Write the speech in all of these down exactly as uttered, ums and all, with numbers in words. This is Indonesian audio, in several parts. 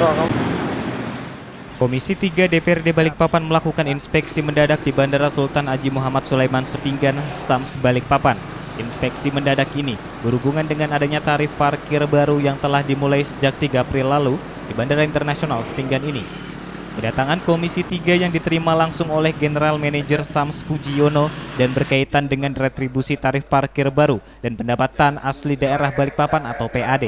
Komisi tiga D P R D Balikpapan melakukan inspeksi mendadak di Bandara Sultan Haji Muhammad Sulaiman Sepinggan, Sams Balikpapan. Inspeksi mendadak ini berhubungan dengan adanya tarif parkir baru yang telah dimulai sejak tiga April lalu di Bandara Internasional Sepinggan ini. Kedatangan Komisi tiga yang diterima langsung oleh General Manager Sams Pujiono dan berkaitan dengan retribusi tarif parkir baru dan pendapatan asli daerah Balikpapan atau P A D.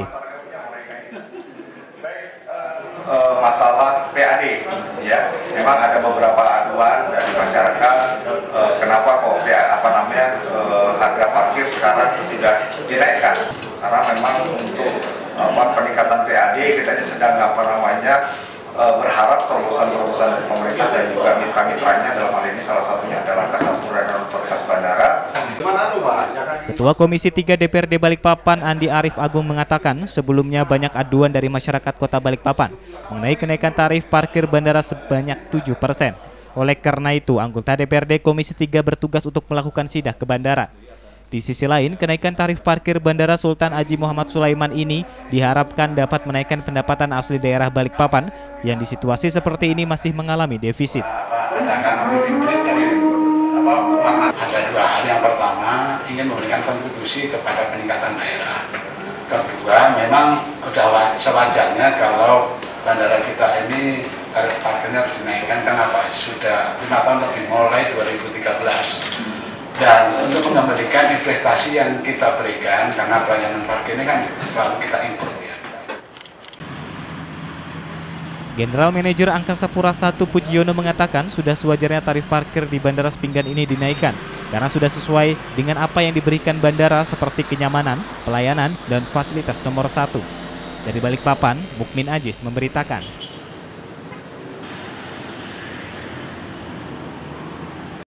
Uh, masalah P A D, ya, memang ada beberapa aduan dari masyarakat. Uh, kenapa kok ya, apa namanya uh, harga parkir sekarang sudah dinaikkan? Karena memang untuk uh, peningkatan P A D kita ini sedang apa namanya uh, berharap terobosan-terobosan pemerintah dan juga mitra-mitranya, dalam hal ini salah satunya adalah Kasatpura dan Otoritas Bandara. Ketua Komisi tiga D P R D Balikpapan Andi Arief Agung mengatakan sebelumnya banyak aduan dari masyarakat Kota Balikpapan mengenai kenaikan tarif parkir bandara sebanyak tujuh persen. Oleh karena itu, anggota D P R D Komisi tiga bertugas untuk melakukan sidak ke bandara. Di sisi lain, kenaikan tarif parkir Bandara Sultan Haji Muhammad Sulaiman ini diharapkan dapat menaikkan pendapatan asli daerah Balikpapan yang di situasi seperti ini masih mengalami defisit. Ada dua hal. Yang pertama, ingin memberikan kontribusi kepada peningkatan daerah. Kedua, memang sudah sewajarnya kalau bandara kita ini tarif parkirnya harus dinaikkan, kenapa? Sudah lima tahun lebih, mulai dua ribu tiga belas. Dan untuk mengembalikan investasi yang kita berikan, karena pelayanan parkir ini kan selalu kita improve ya. General Manager Angkasa Pura satu Pujiono mengatakan sudah sewajarnya tarif parkir di Bandara Sepinggan ini dinaikkan karena sudah sesuai dengan apa yang diberikan bandara seperti kenyamanan, pelayanan, dan fasilitas nomor satu. Dari Balikpapan, Mukmin Ajis memberitakan.